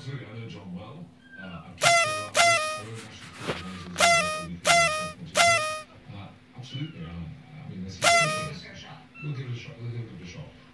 absolutely. I know John well. I've talked to him about this. I won't actually put the voices absolutely. Absolutely. I mean, this is. Let's go shop. We'll give it a shot.